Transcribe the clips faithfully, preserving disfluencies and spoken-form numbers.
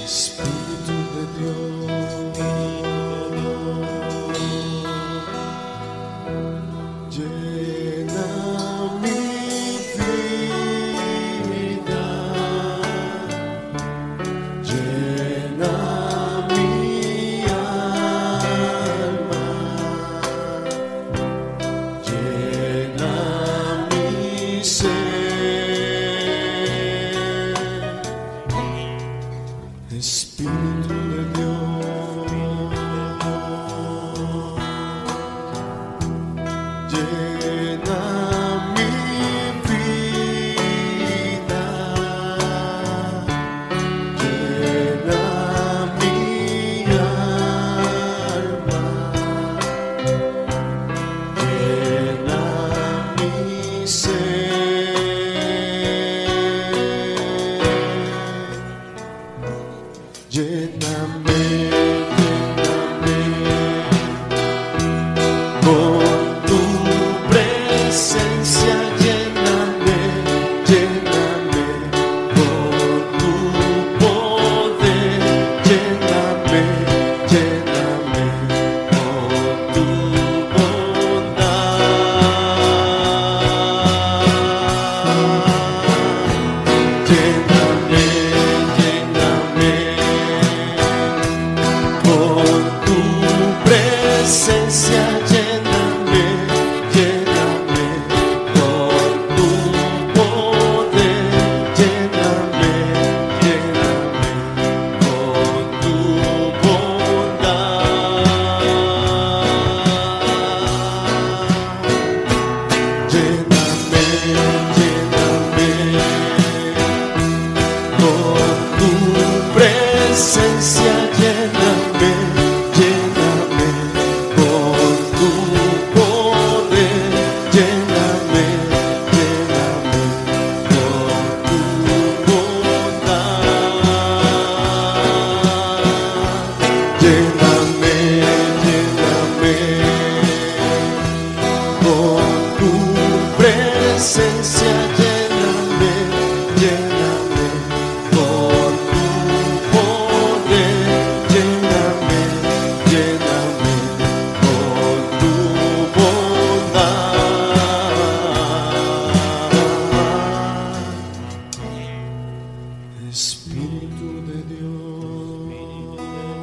Espíritu de Dios, llena mi vida, llena mi alma, llena mi ser. Espíritu de Dios, llena mi vida, llena mi alma, llena mi ser. Lléname, lléname con tu presencia, lléname, lléname con tu poder, lléname, lléname con tu bondad. Lléname, con tu presencia, lléname, lléname con tu poder, lléname, lléname con tu bondad. Lléname, lléname con tu presencia, lléname, lléname con tu poder, lléname, lléname con tu bondad. Lléname, lléname con tu presencia, lléname, lléname con tu poder, lléname, lléname con tu bondad. Espíritu de Dios,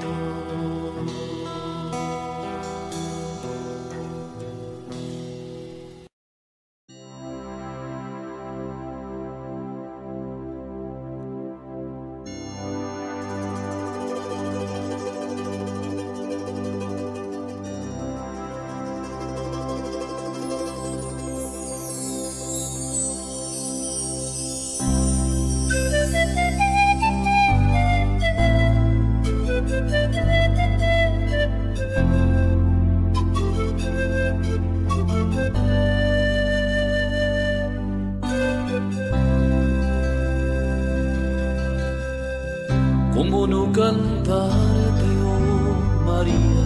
¿Cómo no cantarte, oh María?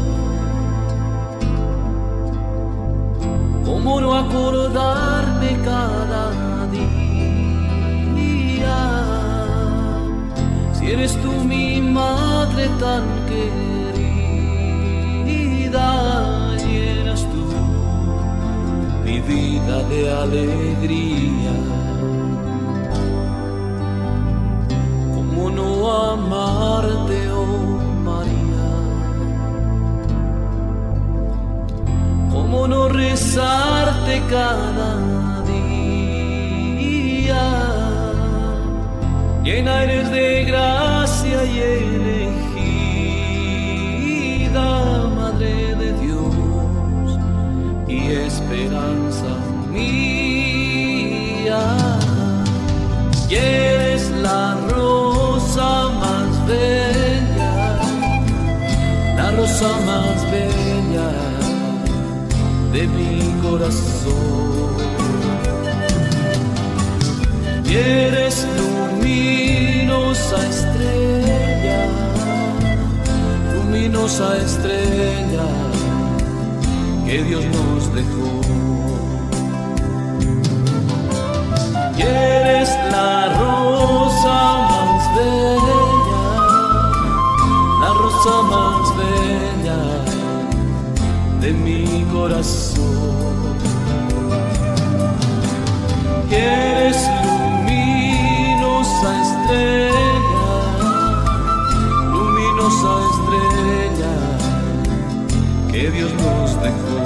¿Cómo no acordarme cada día? Si eres tú mi madre tan querida, llenas tú mi vida de alegría. ¿Cómo no amarte, oh María? ¿Cómo no rezarte cada día? Llena eres de gracia y elegida, Madre de Dios y esperanza mía. Y eres la rosa más bella, la rosa más bella de mi corazón. Y eres luminosa estrella, luminosa estrella que Dios nos dejó. Y eres la rosa más bella, de mi corazón. Eres luminosa estrella, luminosa estrella que Dios nos dejó.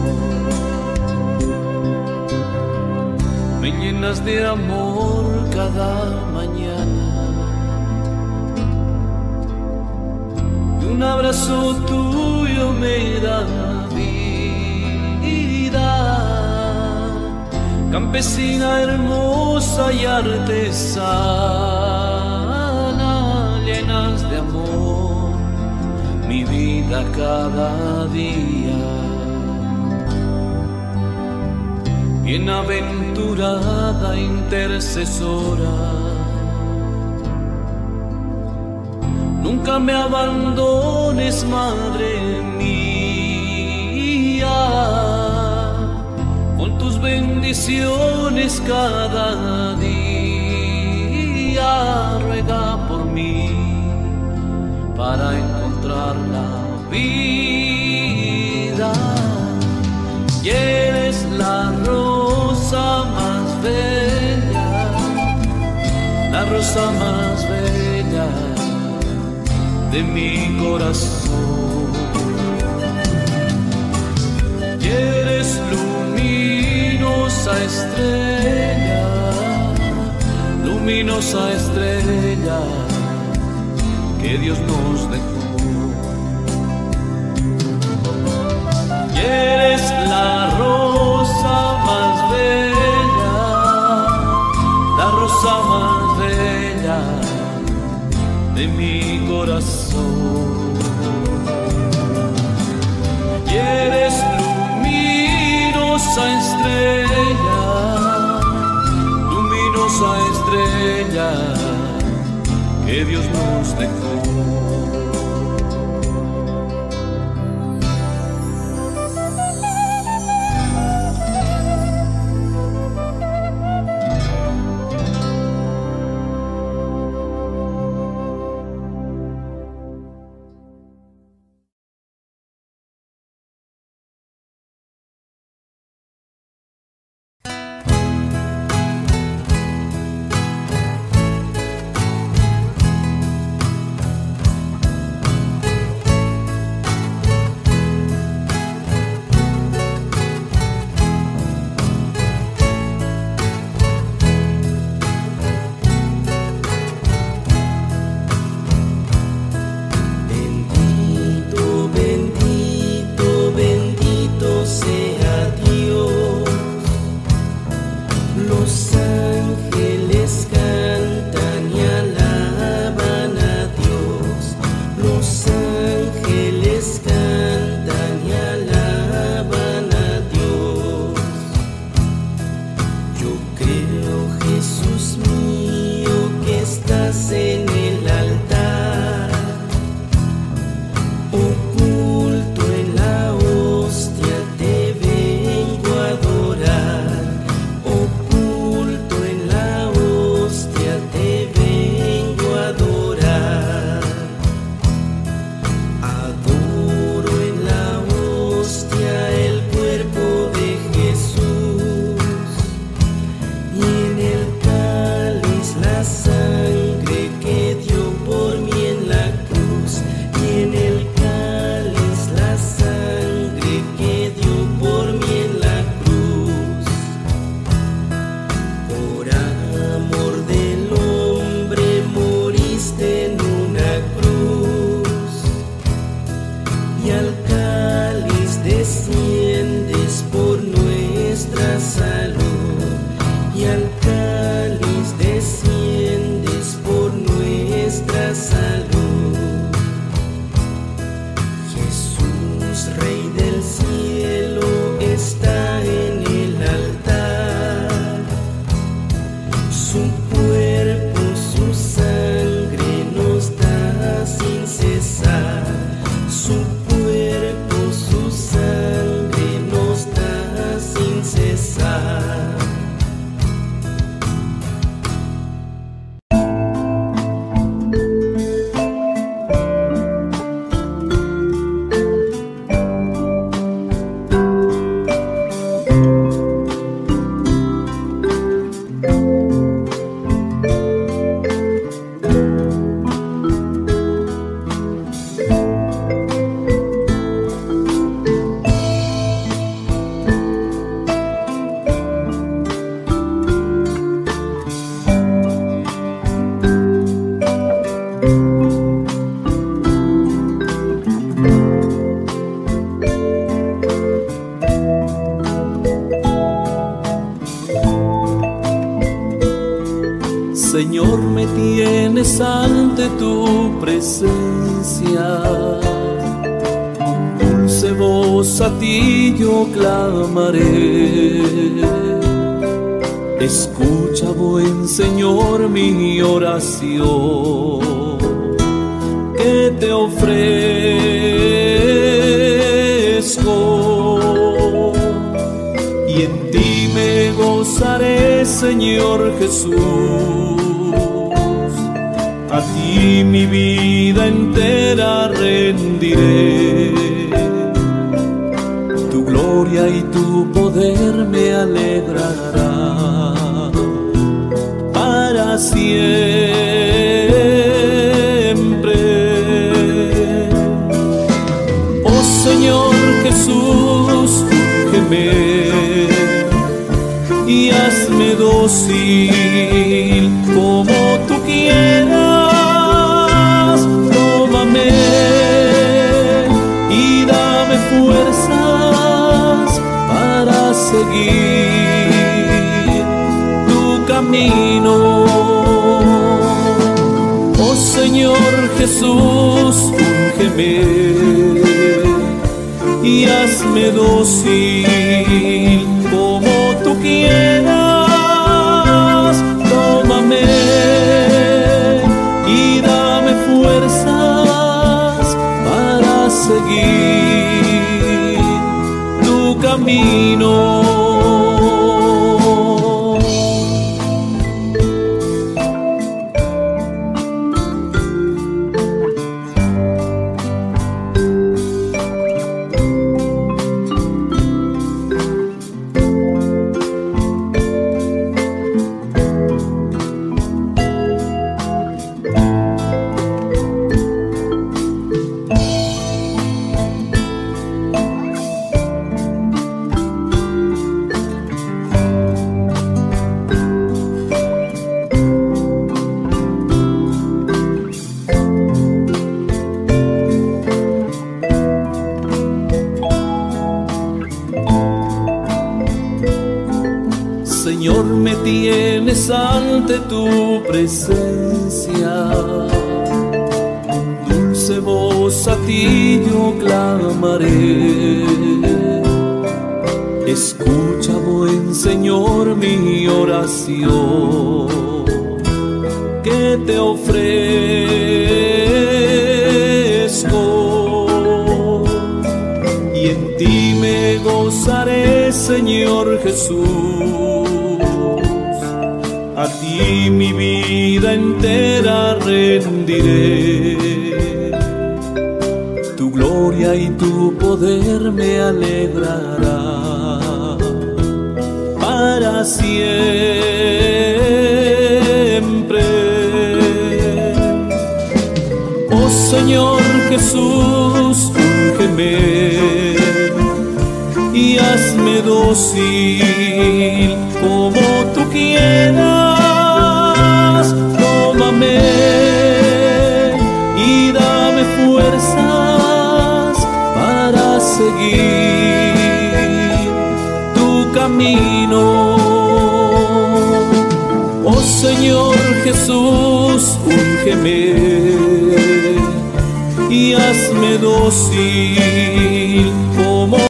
Me llenas de amor cada mañana, y un abrazo tuyo me da vida. Campesina hermosa y artesana, llenas de amor mi vida cada día. Bienaventurada intercesora, nunca me abandones, Madre mía, con tus bendiciones cada día. Ruega por mí para encontrar la vida. Y eres la rosa más bella, la rosa más bella de mi corazón. Y eres luminosa estrella, luminosa estrella que Dios nos dejó. Y eres la rosa más bella, la rosa más bella de mi corazón. Y eres luminosa estrella, luminosa estrella que Dios nos dejó. Señor, me tienes ante tu presencia. Con dulce voz a ti yo clamaré. Escucha, buen Señor, mi oración, que te ofrezco. Y en ti me gozaré, Señor Jesús. A ti mi vida entera rendiré. Tu gloria y tu poder me alegrará para siempre. Oh Señor Jesús, úngeme y hazme dócil como tú quieras. Tómame y dame fuerzas para seguir tu camino. Oh Señor Jesús, úngeme y hazme dócil como tú quieras. Tómame y dame fuerzas para seguir tu camino. Señor, me tienes ante tu presencia. Con dulce voz a ti yo clamaré. Escucha, buen Señor, mi oración, que te ofrezco. Y en ti me gozaré, Señor Jesús. A ti mi vida entera rendiré. Tu gloria y tu poder me alegrará para siempre. Oh Señor Jesús, úngeme y hazme dócil como tú quieras. Tómame y dame fuerzas para seguir tu camino. Oh Señor Jesús, úngeme y hazme dócil como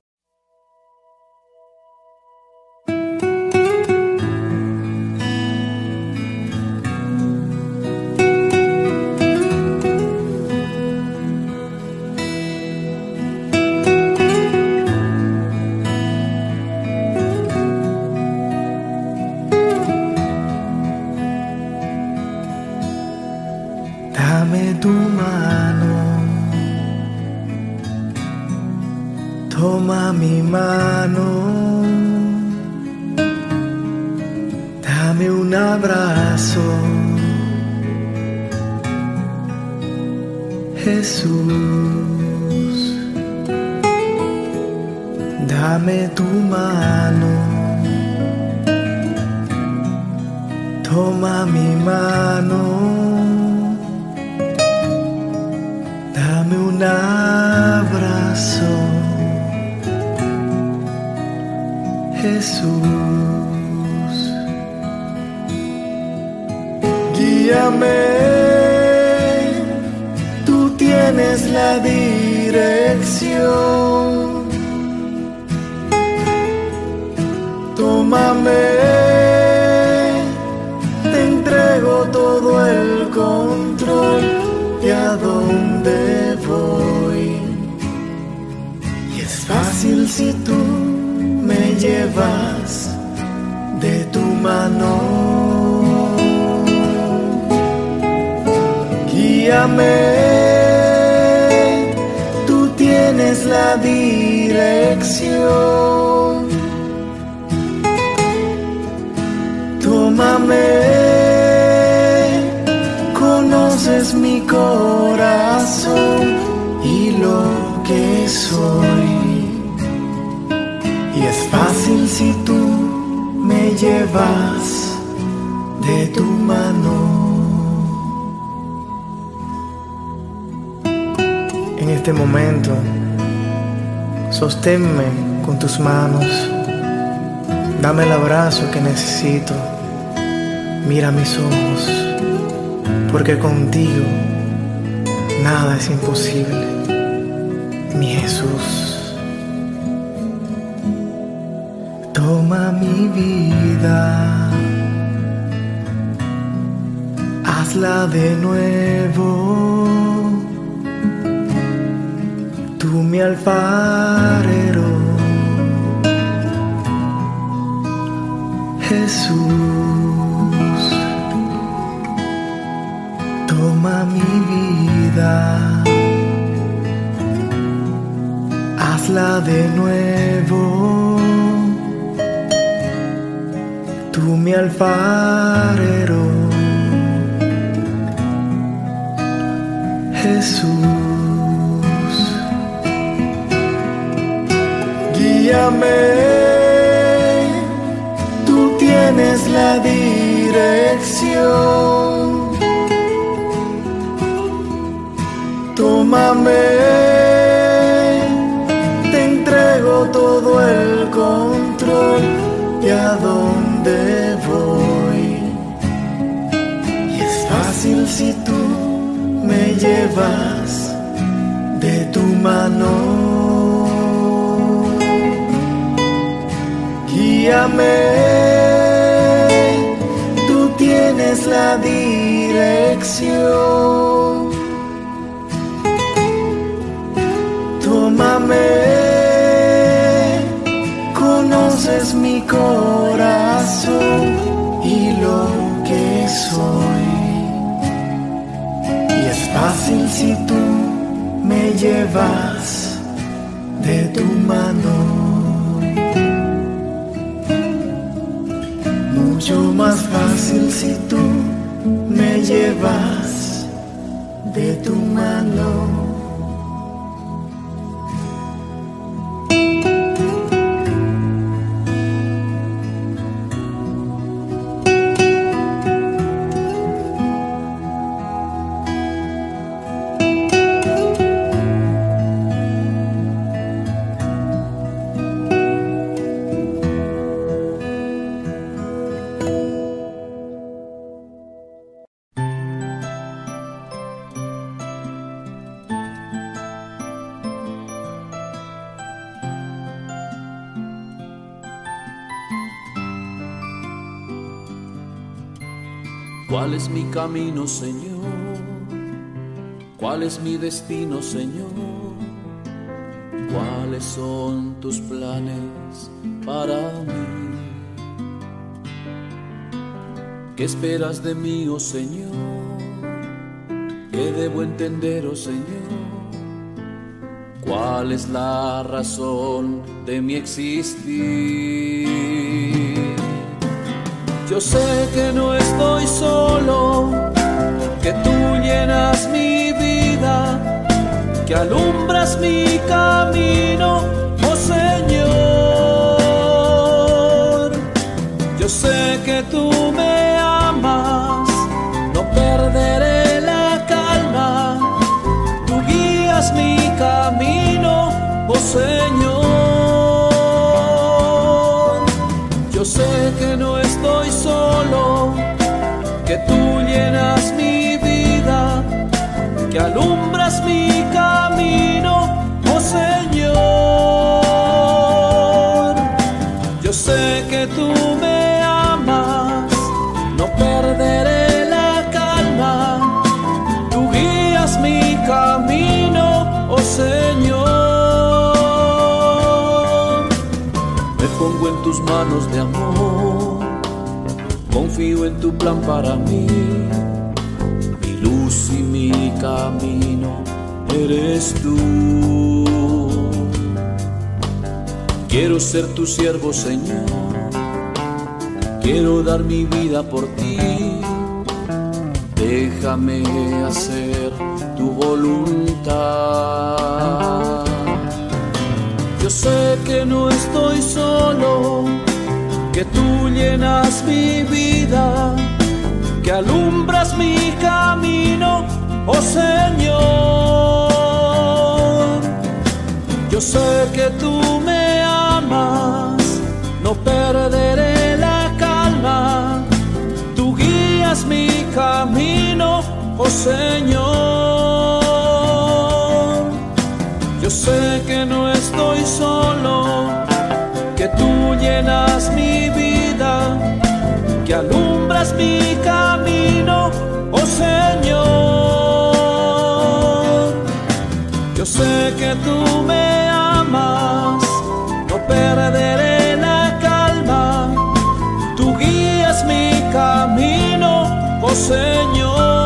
dame tu mano, toma mi mano, dame un abrazo, Jesús, dame tu mano, toma mi mano, dame un abrazo, Jesús. Guíame, tú tienes la dirección. Tómame, te entrego todo el control de a dónde voy. Y es fácil si tú me llevas de tu mano. Guíame, tú tienes la dirección. Tómame, conoces mi corazón y lo que soy. Y es fácil si tú me llevas de tu mano. En este momento, sosténme con tus manos. Dame el abrazo que necesito. Mira mis ojos, porque contigo nada es imposible, mi Jesús. Toma mi vida, hazla de nuevo. Tú mi alfarero, Jesús. Toma mi vida, hazla de nuevo. Tú mi alfarero, Jesús. Guíame, tú tienes la dirección. Tómame, te entrego todo el control de a dónde voy. Y es fácil si tú me llevas de tu mano. Guíame, tú tienes la dirección. Tómame, conoces mi corazón y lo que soy. Y es fácil si tú me llevas de tu mano. Mucho más fácil si tú me llevas de tu mano. ¿Cuál es mi camino, Señor? ¿Cuál es mi destino, Señor? ¿Cuáles son tus planes para mí? ¿Qué esperas de mí, oh Señor? ¿Qué debo entender, oh Señor? ¿Cuál es la razón de mi existir? Yo sé que no estoy solo, que tú llenas mi vida, que alumbras mi camino, oh Señor. Yo sé que tú me amas, no perderé la calma, tú guías mi camino, oh Señor. Yo sé que no estoy solo, que tú llenas que alumbras mi camino, oh Señor. Yo sé que tú me amas, no perderé la calma. Tú guías mi camino, oh Señor. Me pongo en tus manos de amor, confío en tu plan para mí. Mi luz y mi camino eres tú. Quiero ser tu siervo, Señor. Quiero dar mi vida por ti. Déjame hacer tu voluntad. Yo sé que no estoy solo, que tú llenas mi vida, que alumbras mi camino, oh Señor. Yo sé que tú me amas, no perderé la calma. Tú guías mi camino, oh Señor. Yo sé que no estoy solo, que tú llenas mi vida, que alumbras mi camino, oh Señor. Yo sé que tú me amas, no perderé la calma. Tú guías mi camino, oh Señor.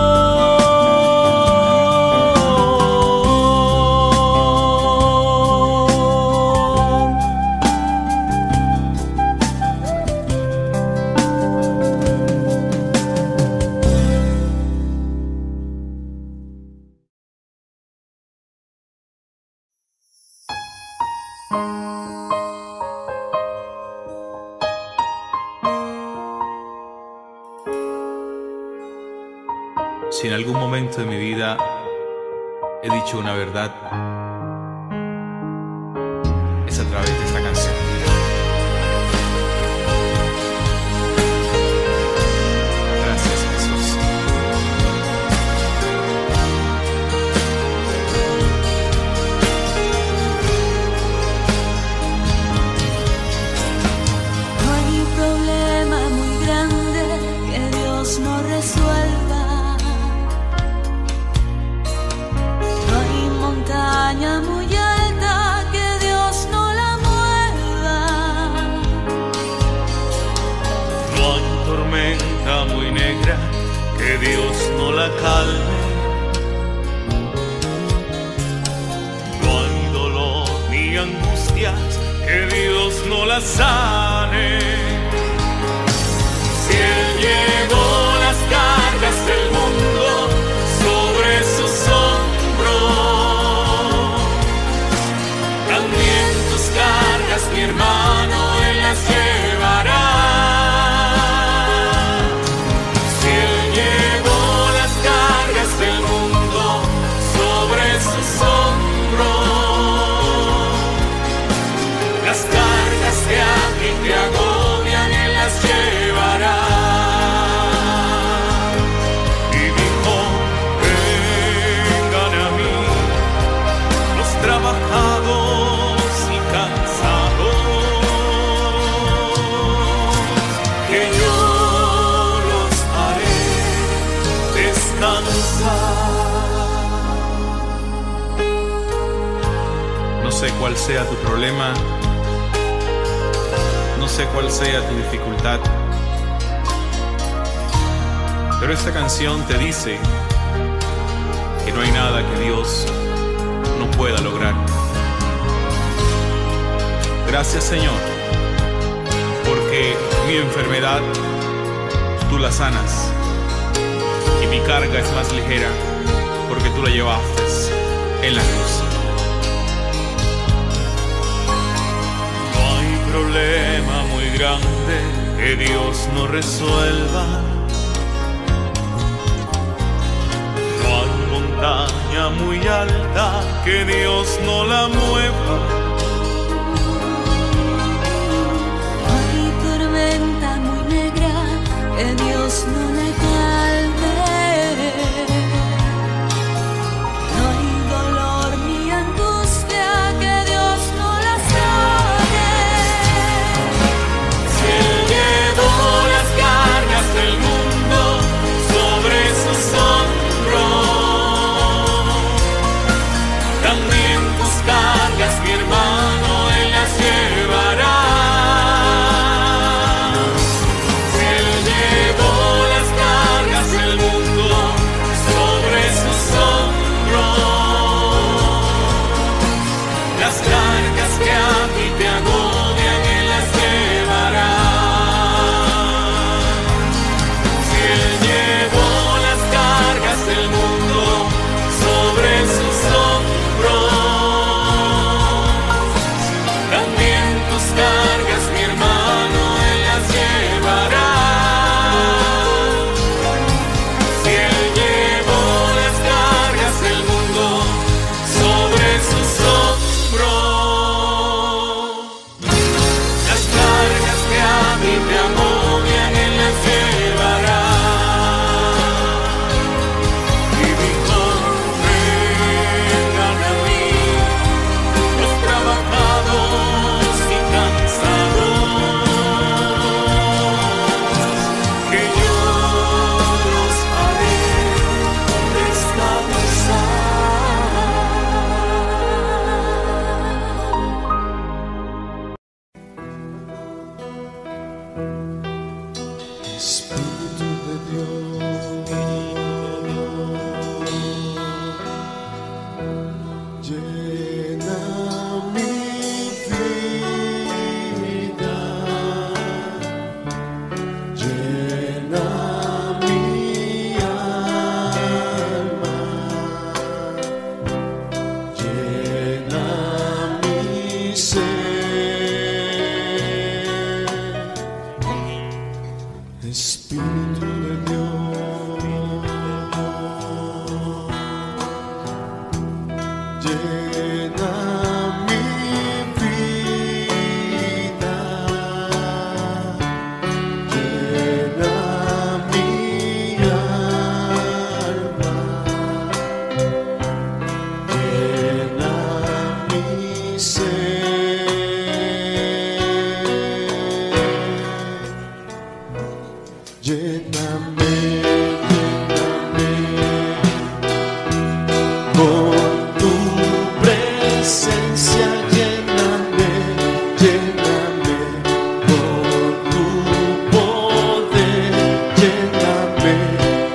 Si en algún momento de mi vida he dicho una verdad, es a través de esta canción. Gracias, Jesús. No hay problema muy grande que Dios no resuelva. Montaña muy alta que Dios no la mueva. No hay tormenta muy negra que Dios no la calme. No hay dolor ni angustias que Dios no la sane. Si Él llevó las cargas del mundo sobre sus hombros, también tus cargas, mi hermano, Él las llevará. Si Él llevó las cargas del mundo sobre sus hombros, las cargas de alguien que agobian, Él las llevará. Y dijo: vengan a mí los trabajados y cansados, que yo los haré descansar. No sé cuál sea tu problema, no sé cuál sea tu dificultad, pero esta canción te dice que no hay nada que Dios no pueda lograr. Gracias, Señor, porque mi enfermedad tú la sanas y mi carga es más ligera porque tú la llevaste en la cruz. No hay problema muy grande que Dios no resuelva. No hay montaña muy alta que Dios no la mueva. No hay tormenta muy negra que Dios no la calme.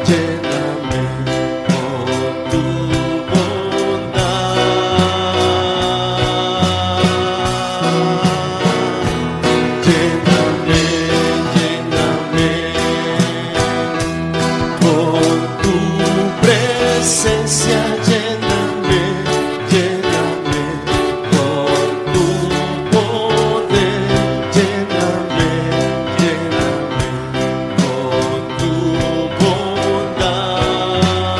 lléname con tu bondad. Lléname, lléname con tu presencia, lléname, lléname con tu poder, lléname, lléname con tu bondad.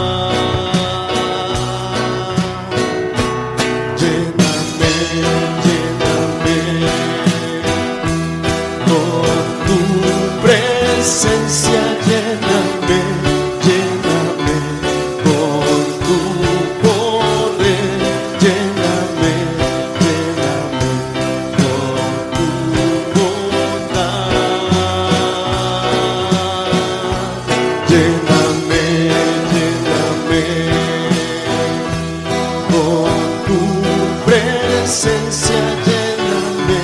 Lléname, lléname con tu presencia, lléname, lléname con tu poder, lléname, lléname con tu bondad. Lléname, lléname con tu presencia, lléname,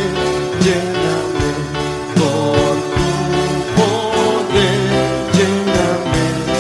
lléname con tu poder, lléname,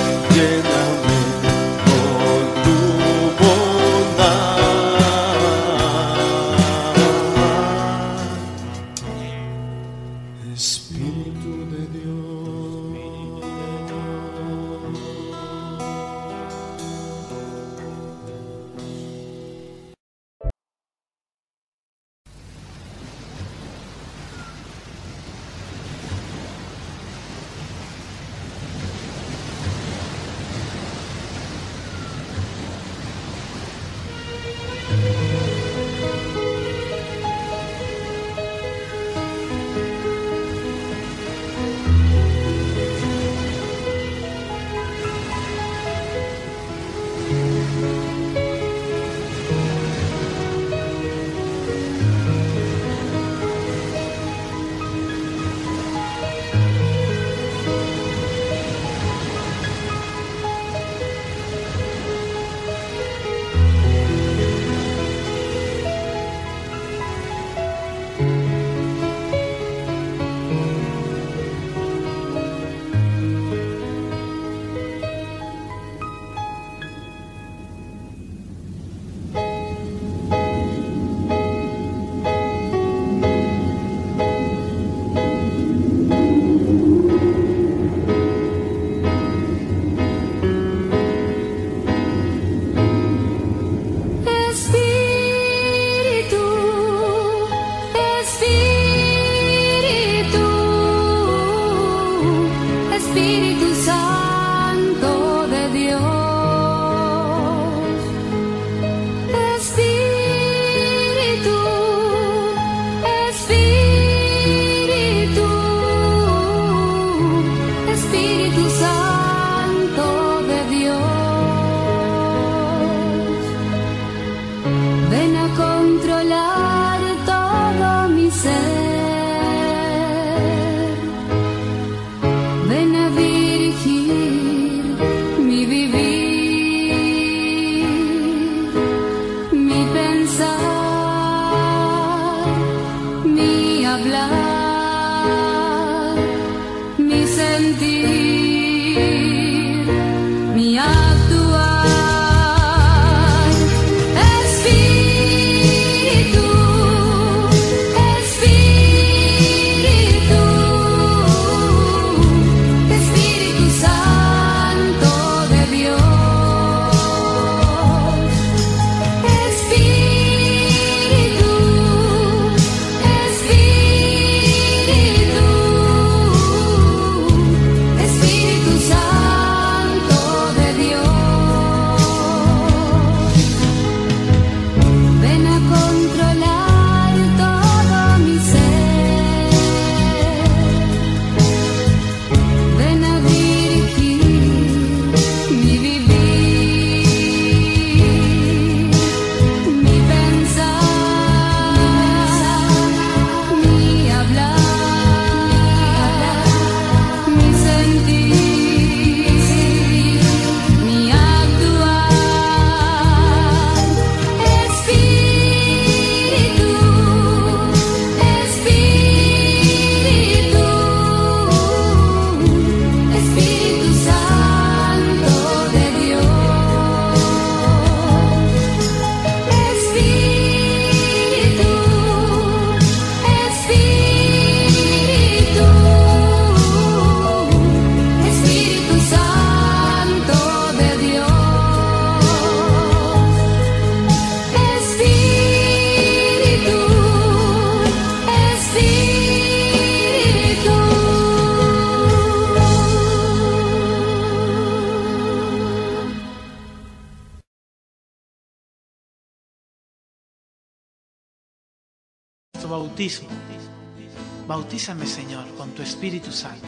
bautismo. Bautízame, Señor, con tu Espíritu Santo.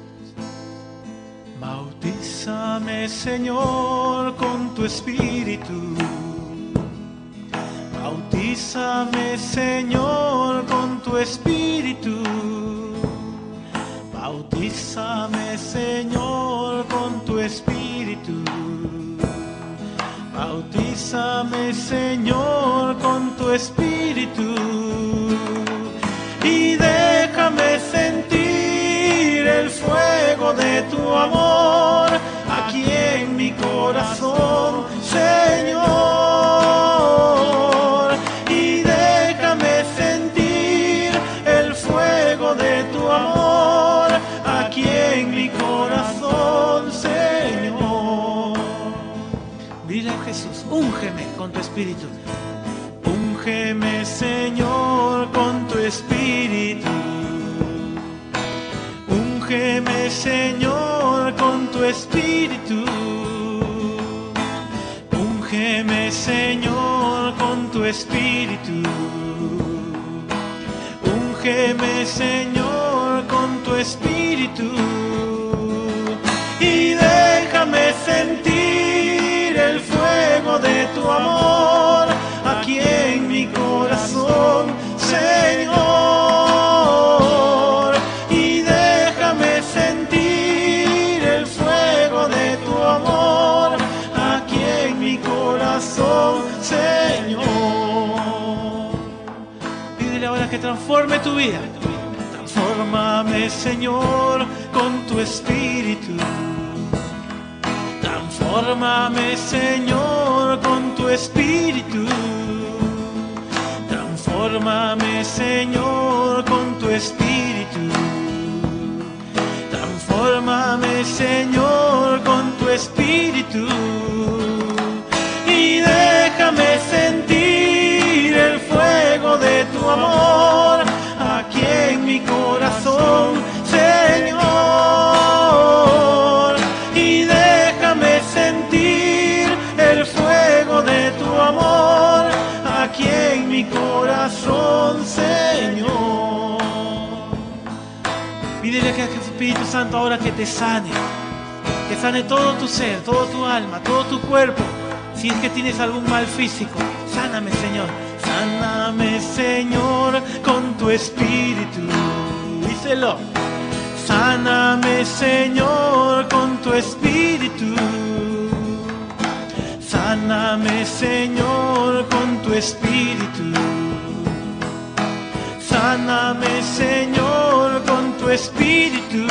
Bautízame, Señor, con tu Espíritu. Bautízame, Señor, con tu Espíritu. Bautízame, Señor, con tu Espíritu. Bautízame, Señor, con tu Espíritu. Y déjame sentir el fuego de tu amor aquí en mi corazón, Señor. Y déjame sentir el fuego de tu amor aquí en mi corazón, Señor. Dile a Jesús, úngeme con tu Espíritu. Úngeme, Señor, con tu Espíritu. Úngeme, Señor, con tu Espíritu. Úngeme, Señor, con tu Espíritu. Úngeme, Señor, con tu Espíritu. Y déjame sentir el fuego de tu amor aquí en mi corazón, Señor. Y déjame sentir el fuego de tu amor aquí en mi corazón, Señor. Pídele ahora que transforme tu vida. Transfórmame, Señor, con tu Espíritu. Transfórmame, Señor, con tu Espíritu. Transfórmame, Señor, con tu Espíritu. Transfórmame, Señor, con tu Espíritu. Y déjame sentir el fuego de tu amor aquí en mi corazón, Señor. Y déjame sentir el fuego de tu amor aquí en mi corazón, Señor. Pídele a Espíritu Santo ahora que te sane, que sane todo tu ser, todo tu alma, todo tu cuerpo. Si es que tienes algún mal físico, sáname, Señor. Sáname, Señor, con tu Espíritu. Díselo. Sáname, Señor, con tu Espíritu. Sáname, Señor, con tu Espíritu. Sáname, Señor, con tu Espíritu.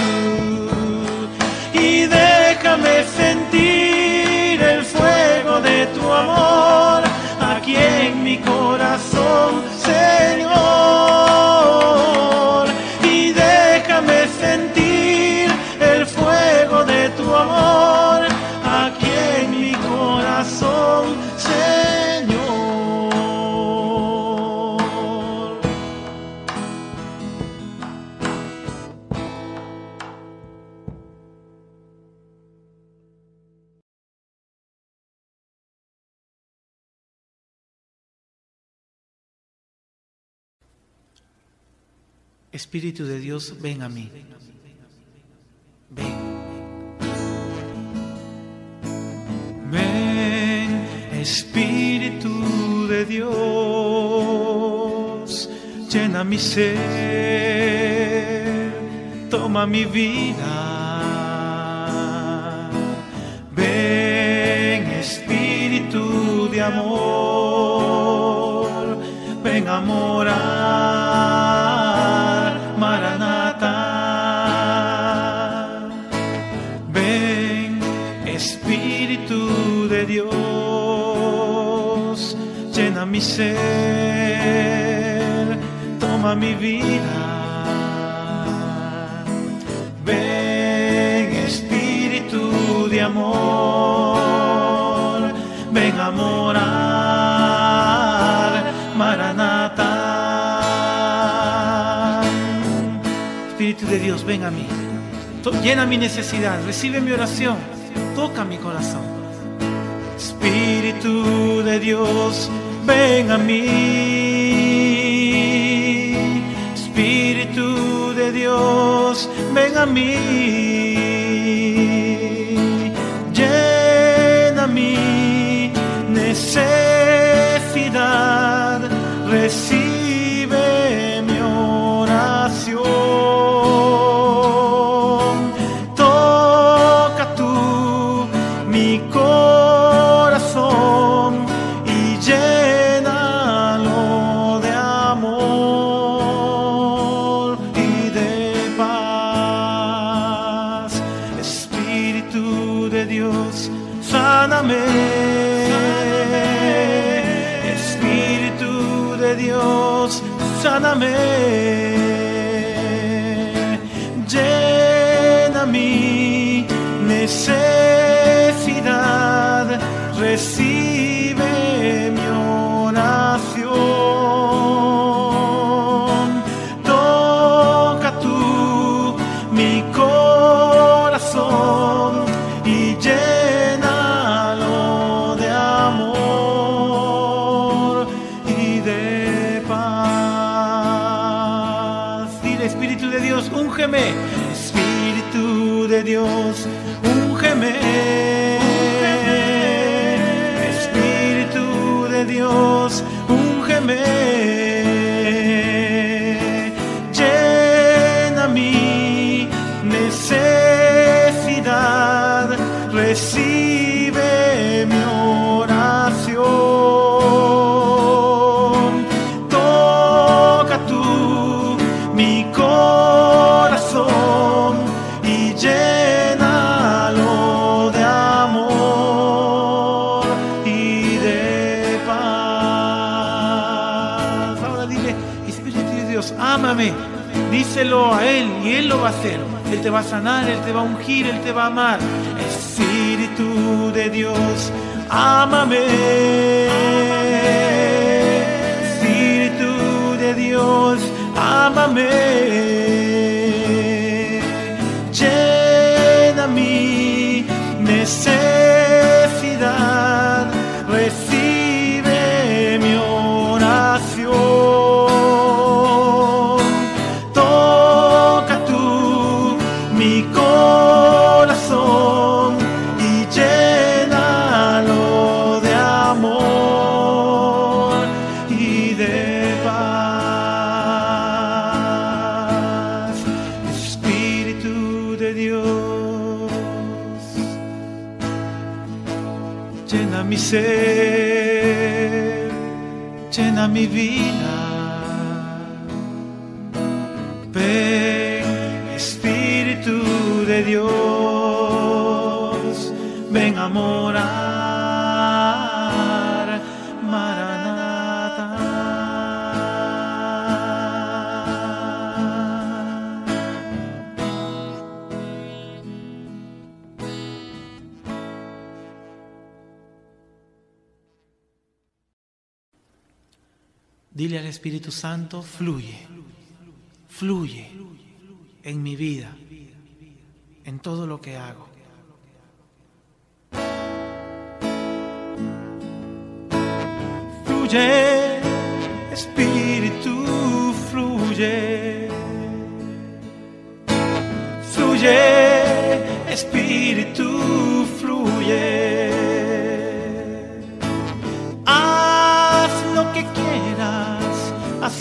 Y déjame sentir el fuego de tu amor aquí en mi corazón, Señor. Y déjame sentir el fuego de tu amor aquí en mi corazón, Señor. Espíritu de Dios, ven a mí. Ven. Ven, Espíritu de Dios, llena mi ser, toma mi vida. Ven, Espíritu de amor, ven a morar, Maranatha. Ven, Espíritu de Dios, llena mi ser, toma mi vida. Ven, Espíritu de amor, ven a morar, Maranatha. Espíritu de Dios, ven a mí, llena mi necesidad, recibe mi oración, toca mi corazón. Espíritu de Dios, ven a mí. de Dios, ven a mí. Llena mi necesidad, recibe mi oración. Toca tú mi corazón y llénalo de amor y de paz. Espíritu de Dios, sáname. Espíritu de Dios, sáname. Llena mi necesidad, recibe mi oración. Toca tú mi corazón y llénalo de amor y de paz. Dile, Espíritu de Dios, úngeme. Espíritu de Dios, úngeme. Espíritu de Dios, úngeme. Llena mi necesidad, recibe mi oración. Toca tú mi corazón y llénalo de amor y de paz. Ahora dile, Espíritu de Dios, ámame. Díselo a Él y Él lo va a hacer. Él te va a sanar, Él te va a ungir, Él te va a amar. Espíritu de Dios, ámame. Espíritu de Dios, ámame. Llena mi necesidad, recibe mi oración. Toca tú mi corazón y llénalo de amor y de paz. Espíritu de Dios, llena mi ser, llena mi vida. Ven, Espíritu de Dios, ven a morar, Maranatha. Dile al Espíritu Santo, fluye, fluye en mi vida, en todo lo que hago. Fluye, Espíritu, fluye. Fluye, Espíritu, fluye. Haz lo que quieras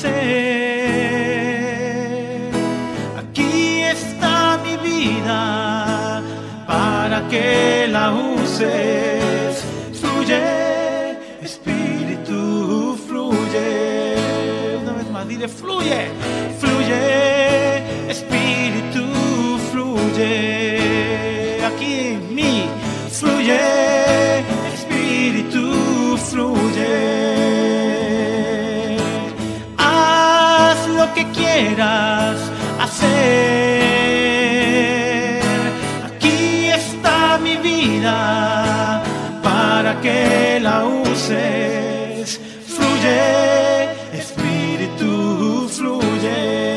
hacer. Aquí está mi vida para que la uses. Fluye, Espíritu, fluye. Una vez más, dile, fluye, fluye, Espíritu, fluye. Aquí en mí, fluye, Espíritu, fluye. Haz lo que quieras hacer. Aquí está mi vida para que la uses. Fluye, Espíritu, fluye.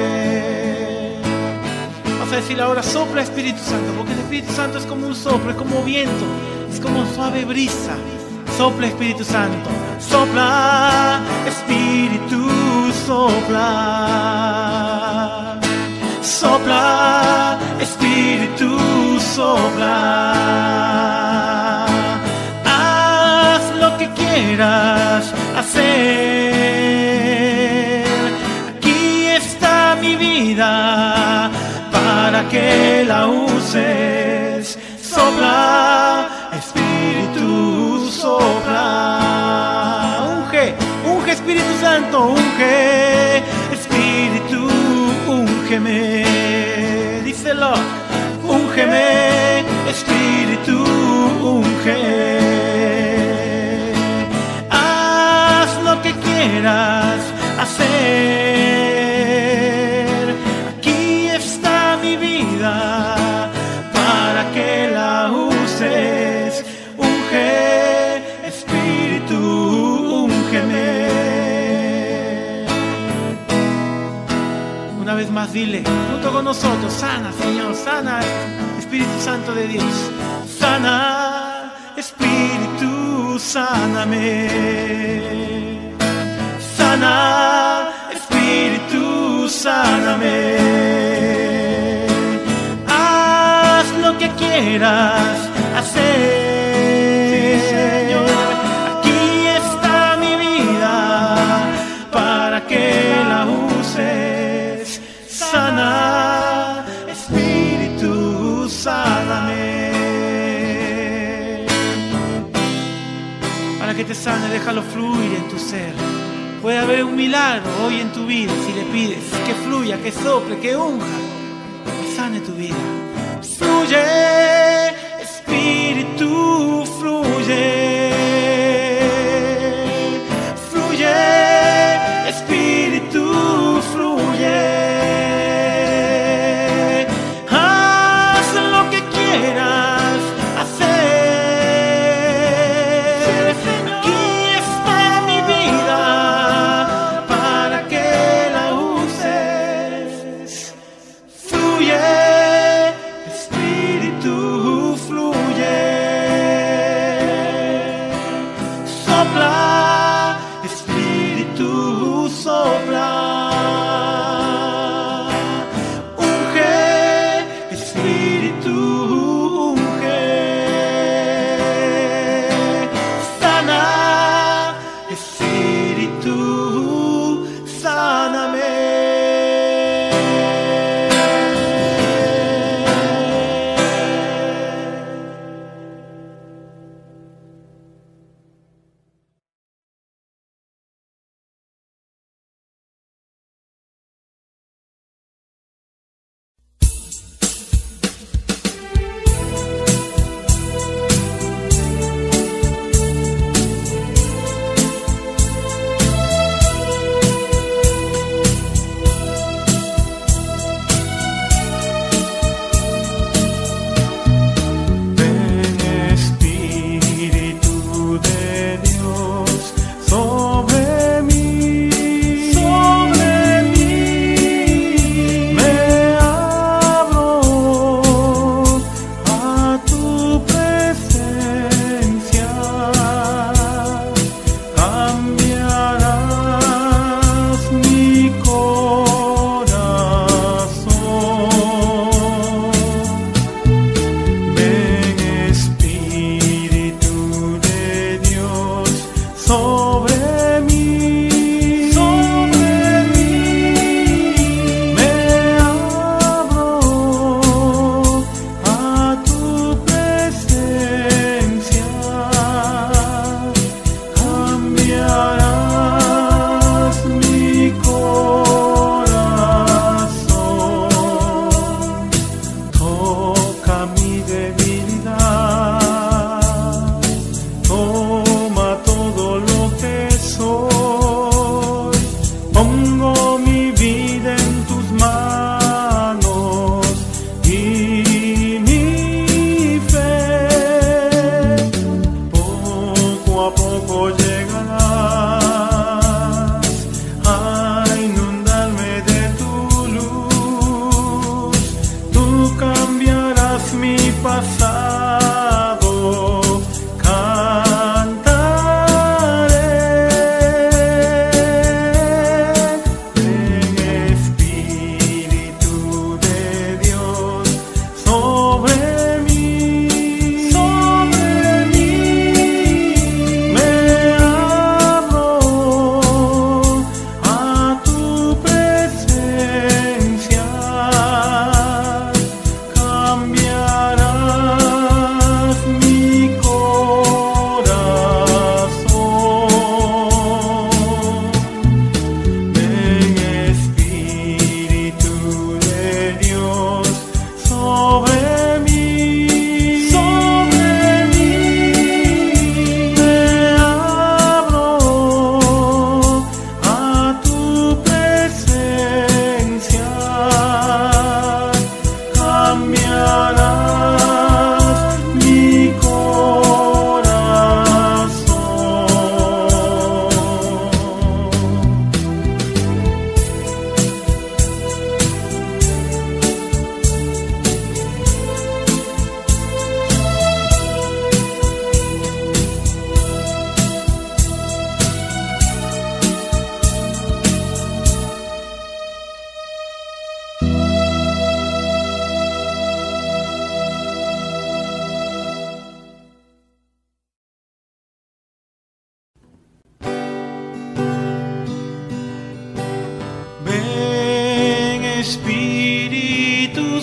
Vas a decir ahora, sopla, Espíritu Santo, porque el Espíritu Santo es como un soplo, es como viento, es como suave brisa. Sopla, Espíritu Santo, sopla, Espíritu, sopla. sopla, Espíritu, sopla. Haz lo que quieras hacer. Aquí está mi vida para que la uses. Sopla, Espíritu, sopla. Unge, unge, Espíritu Santo, unge. Espíritu, úngeme. Díselo, úngeme. Espíritu, unge. Haz lo que quieras hacer. Aquí está mi vida para que la uses. Unge, Espíritu, úngeme. Una vez más dile, junto con nosotros, sana, Señor, sana, Espíritu Santo de Dios. Sana, Espíritu, sáname. Sana, Espíritu, sáname. Haz lo que quieras hacer. Sí, Señor. Aquí está mi vida para que la uses. Sana, Espíritu, sáname. Para que te sane, déjalo fluir en tu ser. Puede haber un milagro hoy en tu vida si le pides que fluya, que sople, que unja, que sane tu vida. Fluye, Espíritu, fluye. Fluye, Espíritu, fluye. Haz lo que quieras hacer. Aquí está mi vida para que la uses. Fluye, Espíritu. Espíritu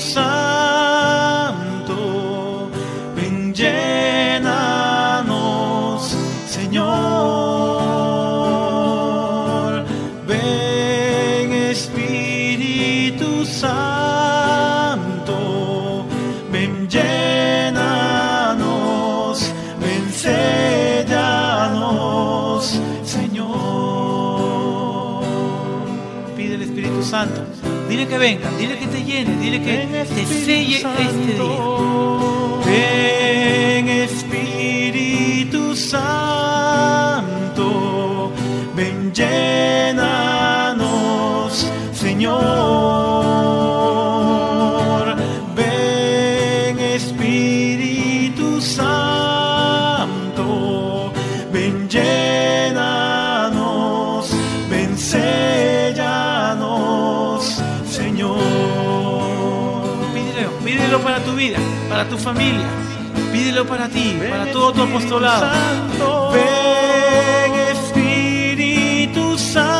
Santo, ven, llénanos, Señor. Ven, Espíritu Santo, ven, llénanos, ven, séllanos, Señor. Pide el Espíritu Santo. Dile que venga, dile que te llene, dile que te selle este día. Ven, Espíritu Santo, ven, llénanos, Señor. Ven, Espíritu Santo, ven, llénanos, ven, séllanos, Señor. Pídelo, pídelo para tu vida, para tu familia. Pídelo para ti, para todo tu apostolado. Ven, Espíritu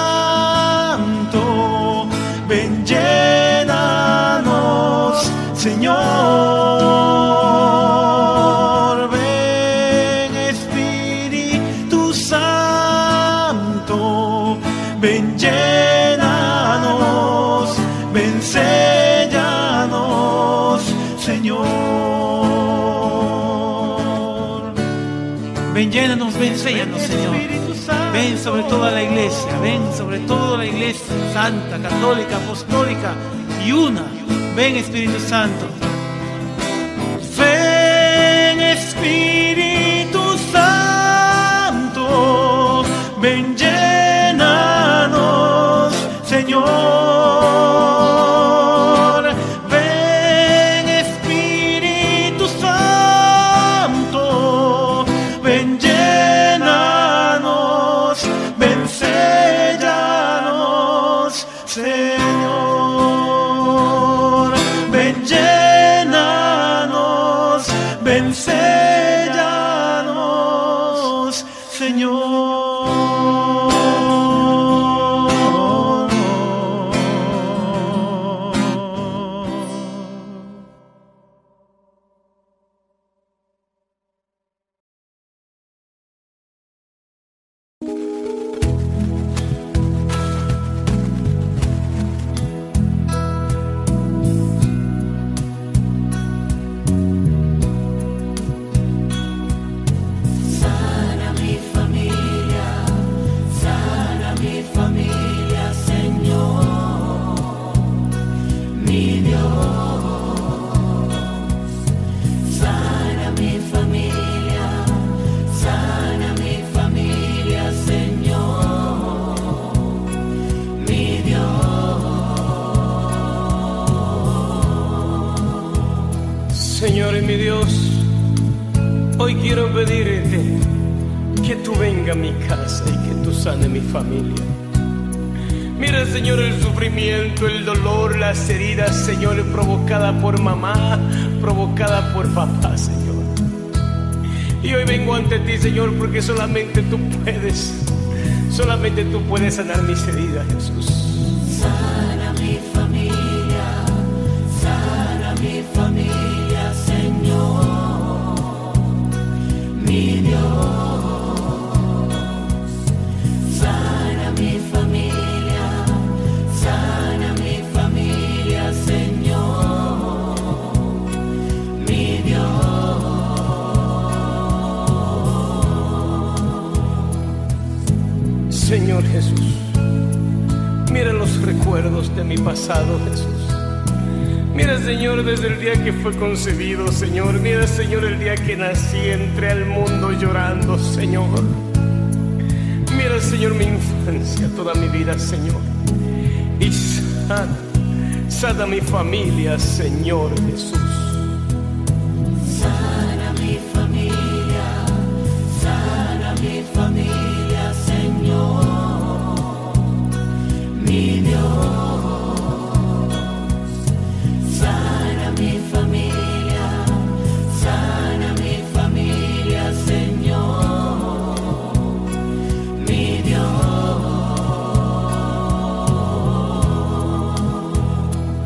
Santo, ven, llénanos, Señor. Ven, Espíritu Santo, ven, llénanos, ven, séllanos, Señor. Ven, llénanos, ven, séllanos, Señor. Ven sobre toda la iglesia, ven sobre toda la iglesia santa, católica, apostólica y una. Ven, Espíritu Santo. Ven, Espíritu Santo, ven, llénanos, Señor. Ven, Espíritu Santo, ven, llénanos, ven, séllanos, Señor. Ven, llénanos, ven, séllanos, Señor. Sana mi familia, sana mi familia, Señor, mi Dios. Sana mi familia, sana mi familia, Señor, mi Dios. Señor y mi Dios, hoy quiero pedirte que tú venga a mi casa y que tú sane mi familia. Mira, Señor, el sufrimiento, el dolor, las heridas, Señor, provocada por mamá, provocada por papá, Señor. Y hoy vengo ante ti, Señor, porque solamente tú puedes, solamente tú puedes sanar mis heridas, Jesús. Sana mi familia, sana mi familia, Señor, mi Dios. Sana mi familia, sana mi familia, Señor, mi Dios. Señor Jesús, mira los recuerdos de mi pasado, Jesús. Mira, Señor, desde el día que fue concebido, Señor. Mira, Señor, el día que nací, entré al mundo llorando, Señor. Mira, Señor, mi infancia, toda mi vida, Señor. Y sana, sana mi familia, Señor Jesús. Sana mi familia, sana mi familia, Señor, mi Dios. Sana mi familia, sana mi familia, Señor, mi Dios.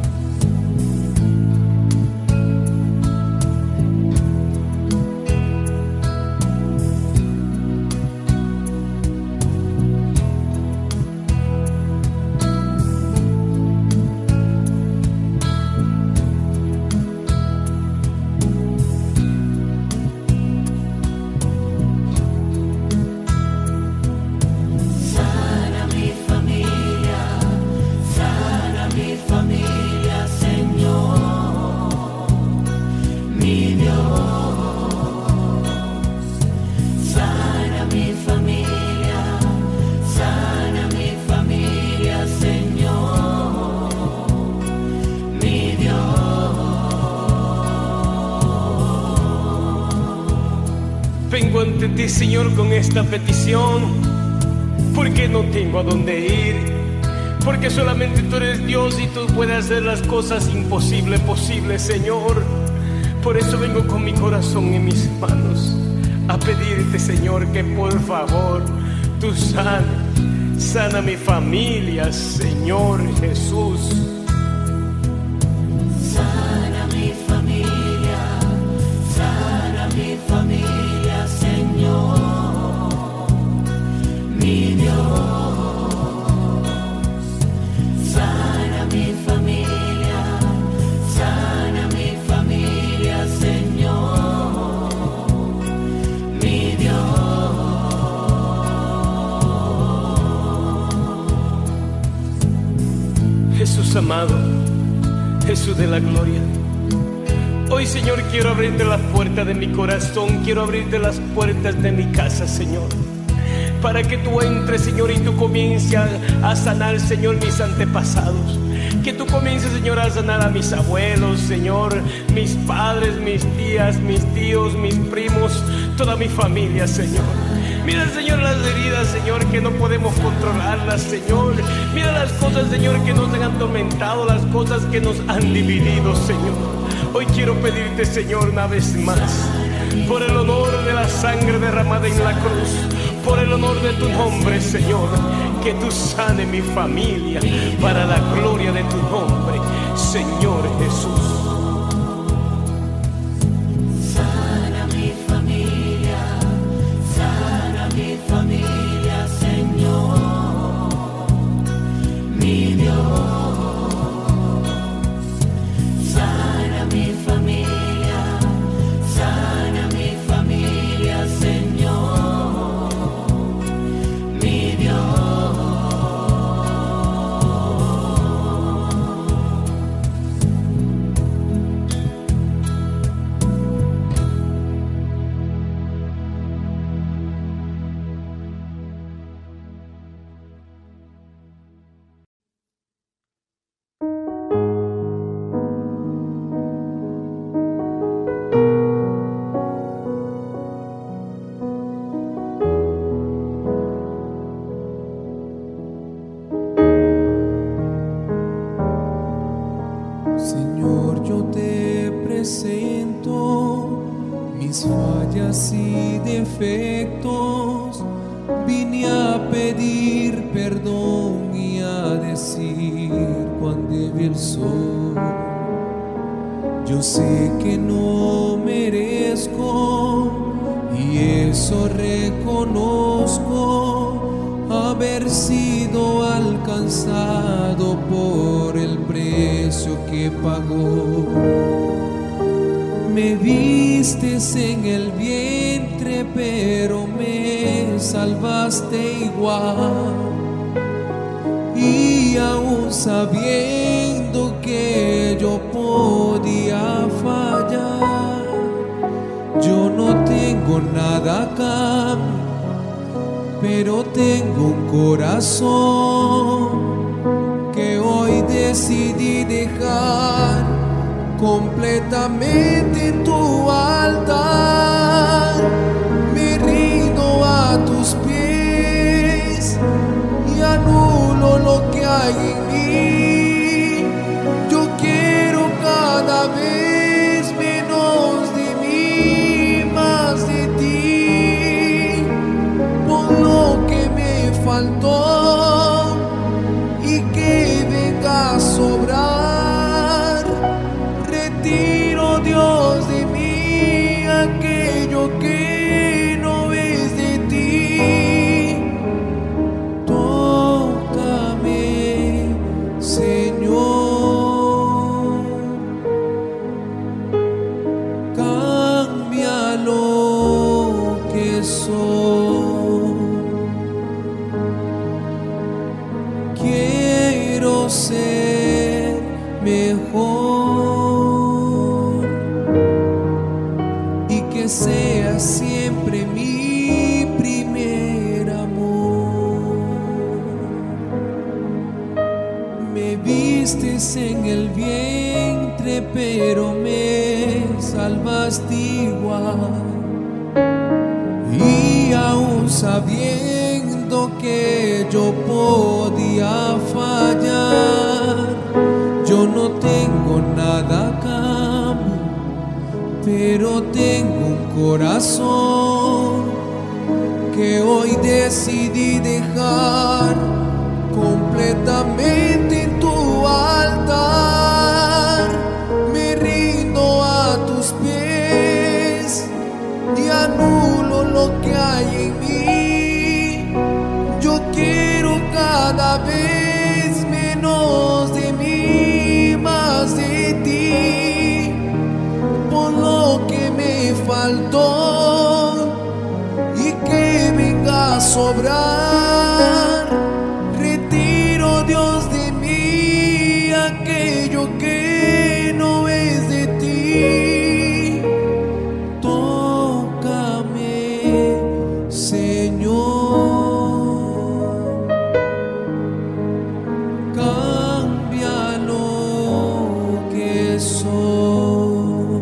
vengo ante ti, Señor, con esta petición, porque no tengo a dónde ir, porque solamente tú eres Dios y tú puedes hacer las cosas imposibles posibles, Señor. Por eso vengo con mi corazón en mis manos a pedirte, Señor, que por favor tú sana, sana mi familia, Señor Jesús. Sana mi familia, sana mi familia, Señor, mi Dios. Sana mi familia, sana mi familia, Señor, mi Dios. Jesús amado, Jesús de la gloria, hoy, Señor, quiero abrirte las puertas de mi corazón, quiero abrirte las puertas de mi casa, Señor, para que tú entres, Señor, y tú comiences a, a sanar, Señor, mis antepasados. Que tú comiences, Señor, a sanar a mis abuelos, Señor, mis padres, mis tías, mis tíos, mis primos, toda mi familia, Señor. Mira, Señor, las heridas, Señor, que no podemos controlarlas, Señor. Mira las cosas, Señor, que nos han atormentado, las cosas que nos han dividido, Señor. Hoy quiero pedirte, Señor, una vez más, por el honor de la sangre derramada en la cruz, por el honor de tu nombre, Señor, que tú sane mi familia para la gloria de tu nombre, Señor Jesús. Sana mi familia, sana mi familia, Señor, mi Dios. Sana mi familia, sana mi familia, Señor, mi Dios. Señor, yo te presento mis fallas y defectos. Vine a pedir perdón y a decir cuán débil soy. Yo sé que no merezco y eso reconozco, haber sido alcanzado por el precio que pagó. Me vistes en el vientre, pero me salvaste igual. Y aún sabiendo que yo podía fallar, yo no tengo nada a cambio, pero tengo un corazón que hoy decidí dejar completamente en tu altar. Me rindo a tus pies y anulo lo que hay en mí. Yo quiero cada vez menos de mí, más de ti. Pon lo que me faltó y que venga a sobrar. Retiro, Dios, de mí aquello que no es de ti. Tócame, Señor. Cambia lo que soy. Quiero ser mejor y que sea siempre mi primer amor. Me vistes en el vientre, pero me salvaste igual. sabiendo que yo podía fallar. Yo no tengo nada a cambio, pero tengo un corazón que hoy decidí dejar completamente en tu altar. Me rindo a tus pies y anulo lo que hay en mí. Yo quiero cada vez menos de mí, más de ti. Por lo que me faltó y que venga a sobrar, retiro, Dios, de mí aquello que no es de ti. Tócame, Señor, cambia lo que soy.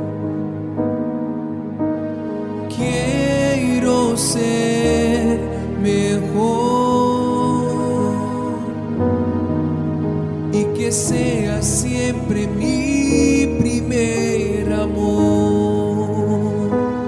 Quiero ser mejor y que sea siempre mi primer amor,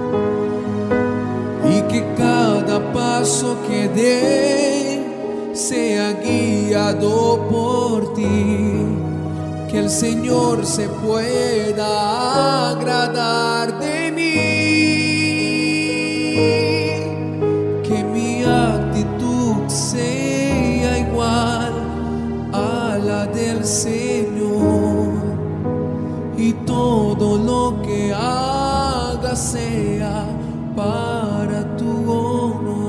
y que cada paso que dé sea guiado por ti, que el Señor se pueda agradar de mí, que mi actitud sea igual a la del Señor, y todo lo que haga sea para tu honor.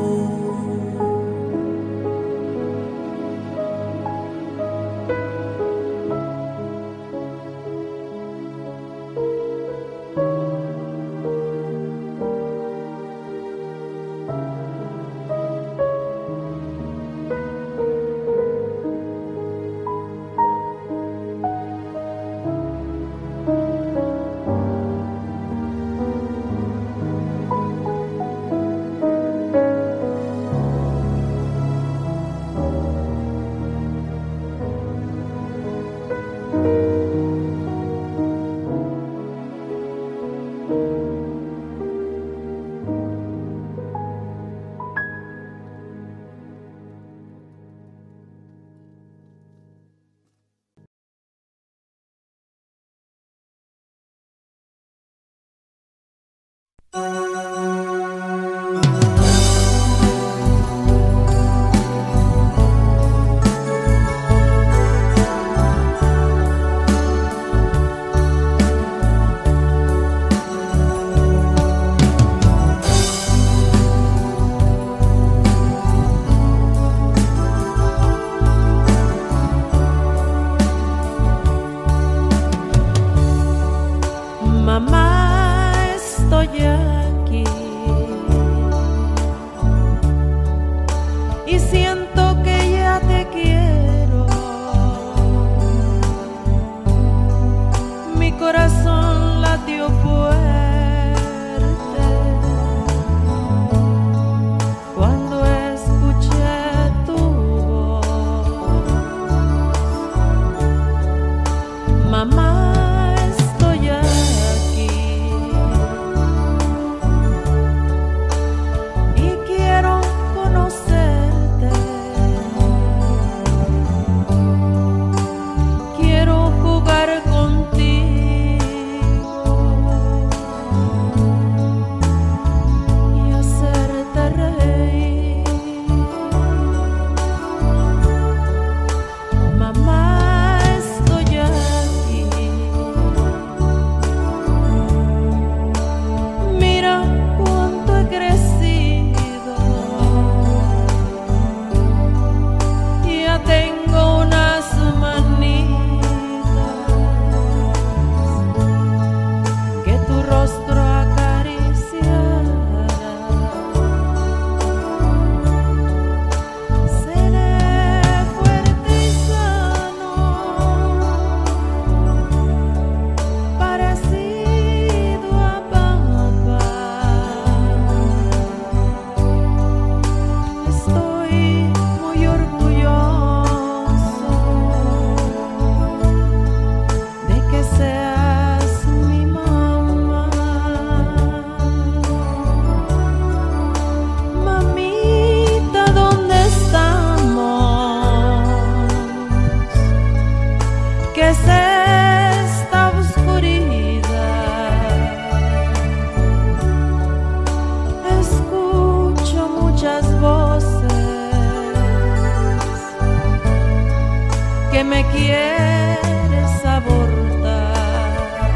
me quieres abortar.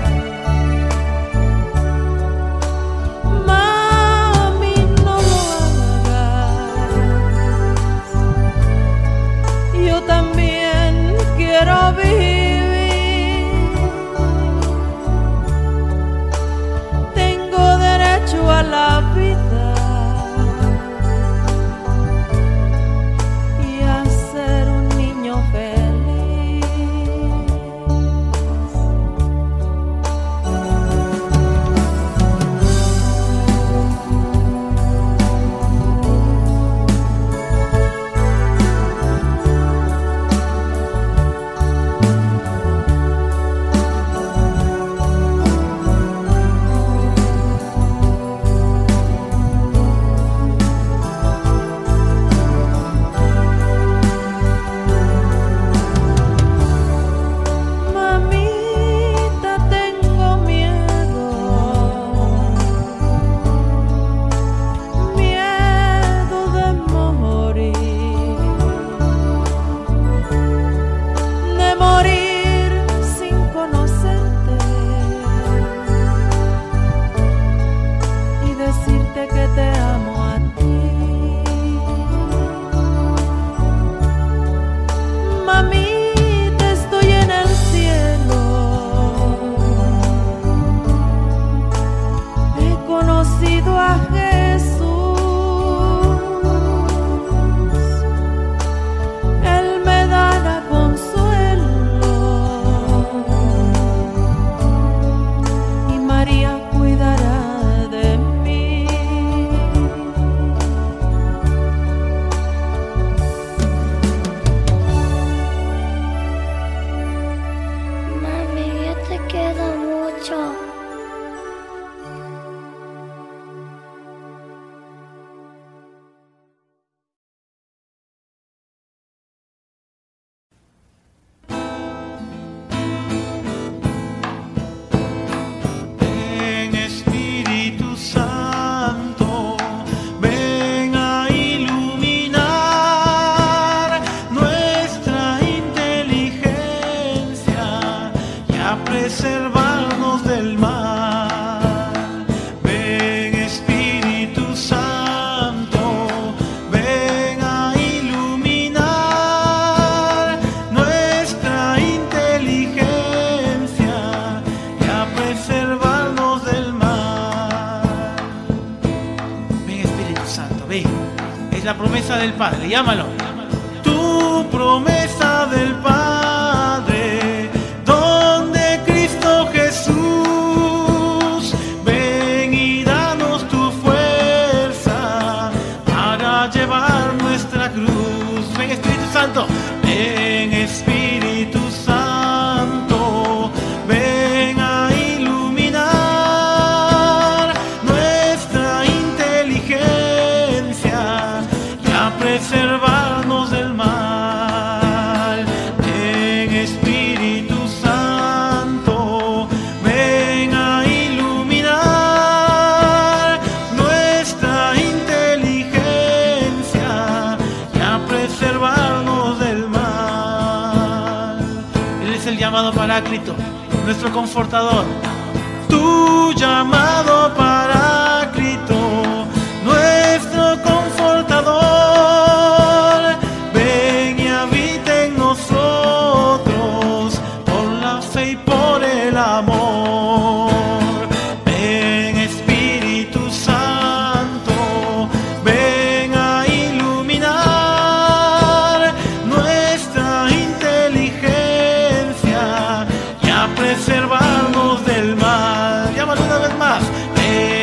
Mami, no lo hagas. Yo también quiero vivir. Tengo derecho a la vida. Preservarnos del mal. Ven Espíritu Santo, ven a iluminar nuestra inteligencia y a preservarnos del mal. Ven Espíritu Santo, ven. Es la promesa del Padre, llámalo. Tu promesa del Padre, donde Cristo Jesús, ven y danos tu fuerza para llevar nuestra cruz. Ven Espíritu Santo, ven Espíritu Santo, ven a iluminar nuestra inteligencia y a preservarnos del mal. Ven Espíritu Santo, ven a iluminar nuestra inteligencia y a preservarnos del mal. Él es el llamado Paráclito, nuestro confortador. Tu llamado Paráclito, nuestro confortador, ven y habita en nosotros por la fe y por el amor. Ven Espíritu Santo, ven a iluminar nuestra inteligencia y a preservarnos del mal. Llámalo una vez más. Ven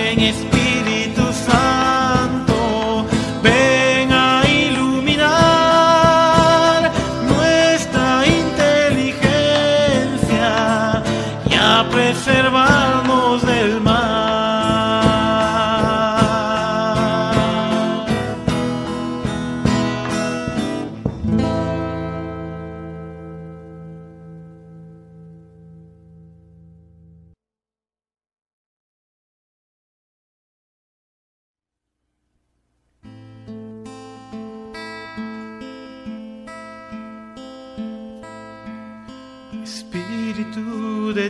Espíritu de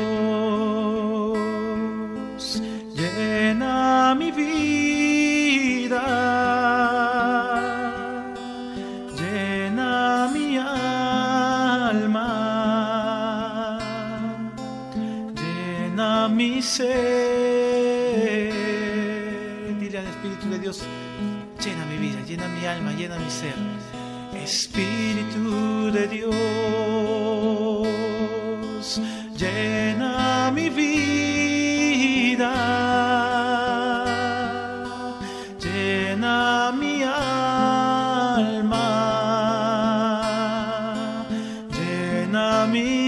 Dios, llena mi vida, llena mi alma, llena mi ser. Dile al Espíritu de Dios, llena mi vida, llena mi alma, llena mi ser. Espíritu de Dios, llena mi vida, llena mi alma, llena mi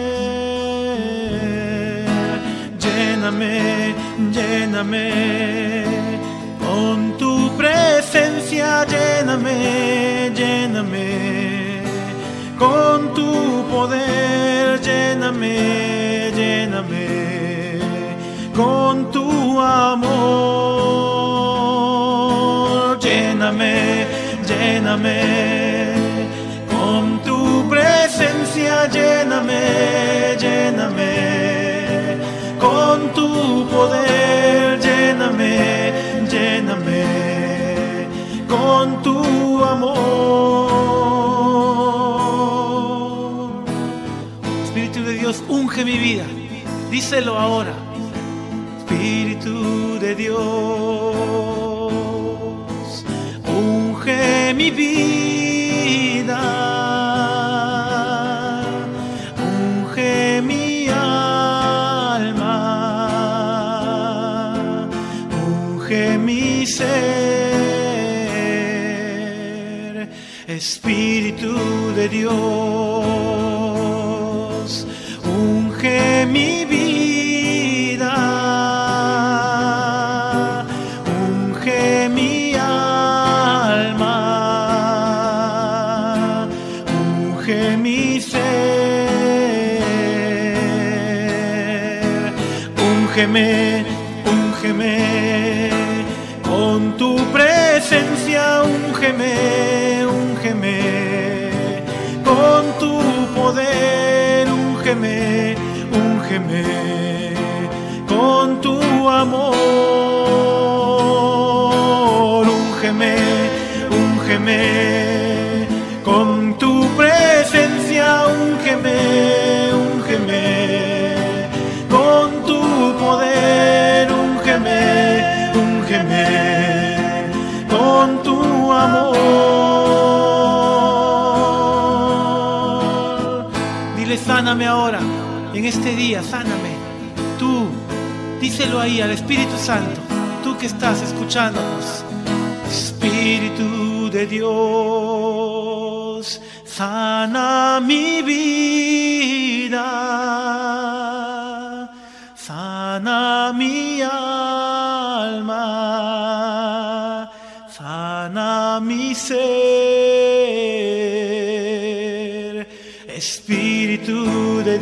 ser. Lléname, lléname con tu presencia, lléname, lléname con tu poder, lléname, lléname con tu amor, lléname, lléname con tu presencia, lléname, lléname con tu poder, lléname, lléname con tu amor. Espíritu de Dios, unge mi vida. Díselo ahora. Espíritu de Dios, unge mi vida, unge mi alma, unge mi ser. Espíritu de Dios, unge mi vida, unge mi alma, unge mi ser. Úngeme, úngeme con tu presencia, úngeme, úngeme con tu poder, úngeme, úngeme con tu amor, úngeme, úngeme con tu presencia, úngeme, úngeme con tu poder, úngeme, úngeme con tu amor. Dile, sáname ahora, en este día, sáname. Tú, díselo ahí al Espíritu Santo, tú que estás escuchándonos. Espíritu de Dios, sana mi vida, sana mi alma, sana mi ser. Espíritu de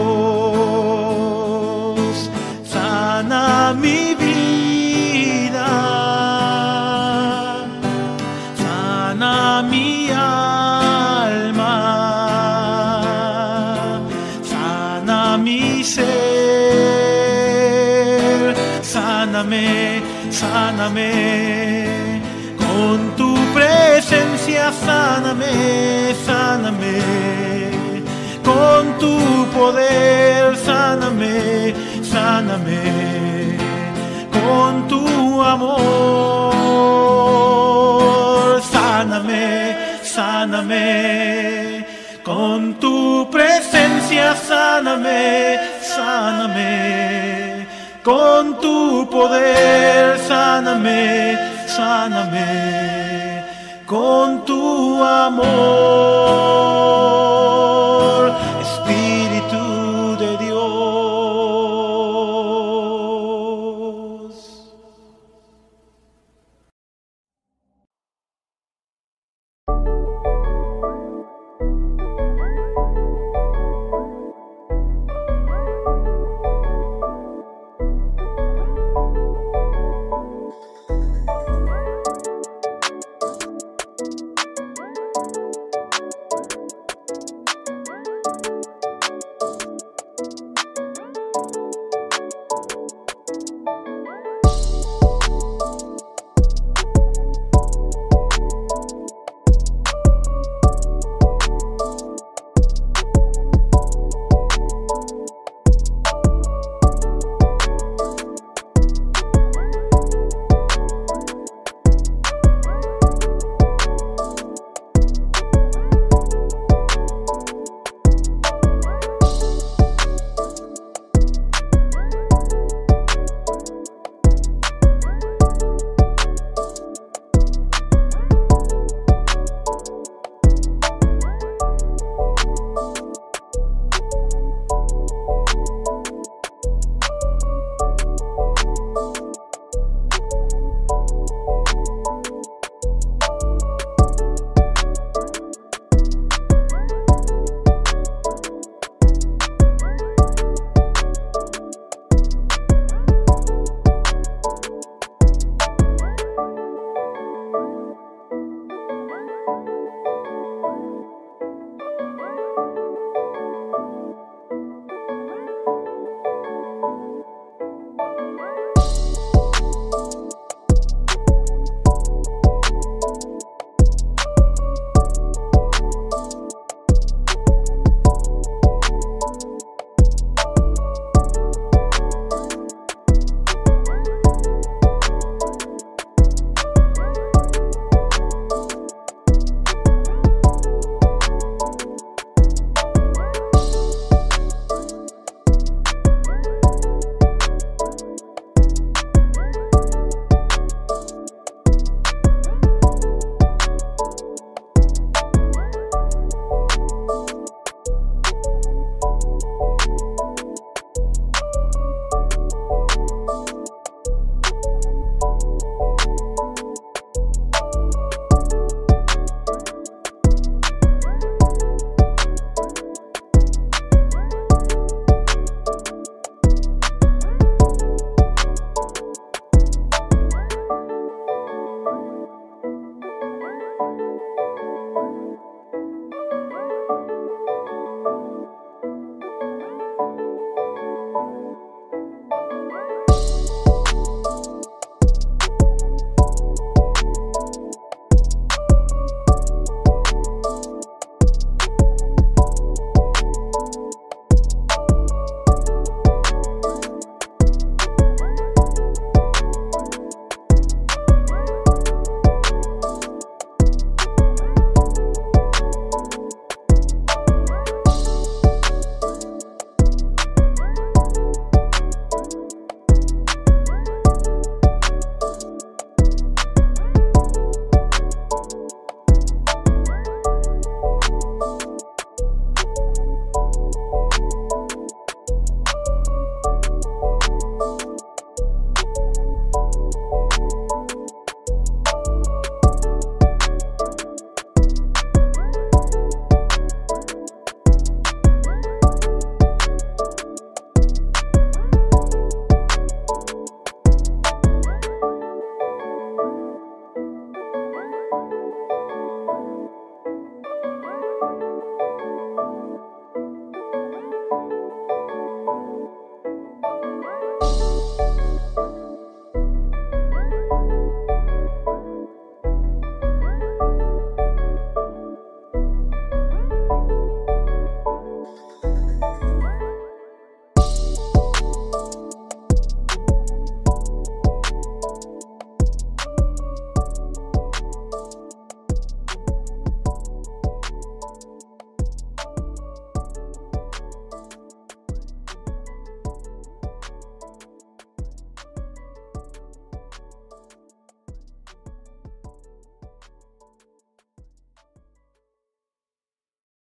Dios, sana mi vida, sana mi alma, sana mi ser. Sáname, sáname con tu presencia, sáname, sáname con tu poder, sáname, sáname con tu amor, sáname, sáname con tu presencia, sáname, sáname con tu poder, sáname, sáname con tu amor.